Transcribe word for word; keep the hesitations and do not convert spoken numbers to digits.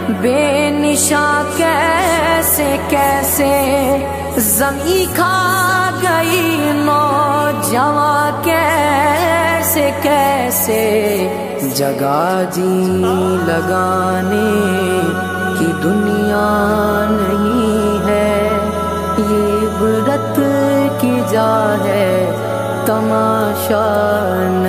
बेनिशा कैसे कैसे ज़मीं खा गई नौजवां कैसे कैसे जगह जी लगाने की दुनिया नहीं है। ये इबरत की जा है तमाशा